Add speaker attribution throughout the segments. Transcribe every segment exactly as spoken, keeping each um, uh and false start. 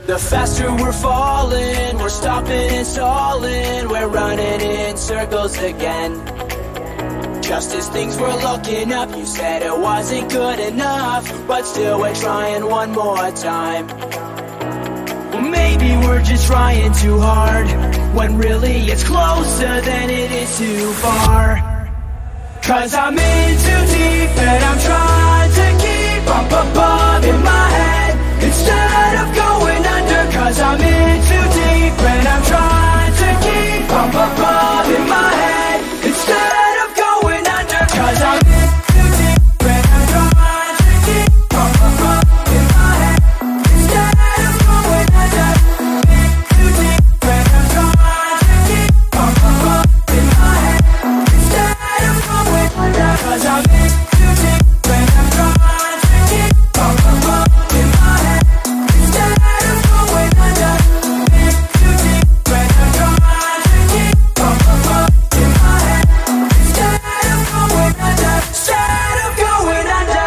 Speaker 1: The faster we're falling, we're stopping and stalling, we're running in circles again. Just as things were looking up, you said it wasn't good enough, but still we're trying one more time. Maybe we're just trying too hard, when really it's closer than it is too far. Cause I'm in too deep and I'm trying to keep up above in my head, instead of going under. Cause I'm in too deep and I'm trying to keep up above in my head, instead of going under. Cause I'm in too deep and I'm trying to keep up above in my head, instead of going under. In too deep and I'm trying to keep up above in my head, instead of going under. Cause I'm in too deep and I'm trying to keep up above in my head, instead of going under. In too deep and I'm trying to keep up above in my head, instead of going under. Instead of going under.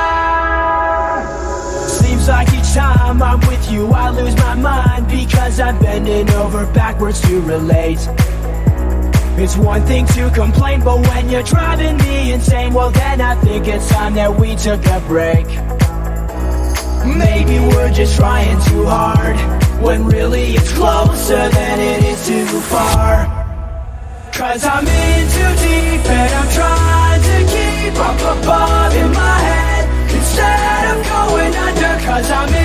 Speaker 1: Seems like each time I'm with you I lose my mind, because I'm bending over backwards to relate. It's one thing to complain, but when you're driving me insane, well then I think it's time that we took a break. Maybe we're just trying too hard, when really it's closer than it is too far. Cause I'm in too deep and I'm trying to keep up above in my head, instead of going under. Cause I'm in